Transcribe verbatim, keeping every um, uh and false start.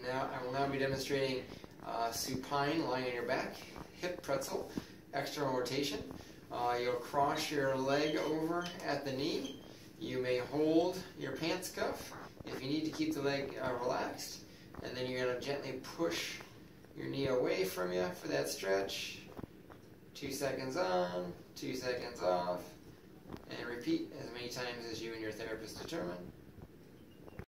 Now I will now be demonstrating uh, supine, lying on your back, hip pretzel, external rotation. Uh, you'll cross your leg over at the knee. You may hold your pants cuff if you need to keep the leg uh, relaxed, and then you're going to gently push your knee away from you for that stretch. Two seconds on, two seconds off, and repeat as many times as you and your therapist determine.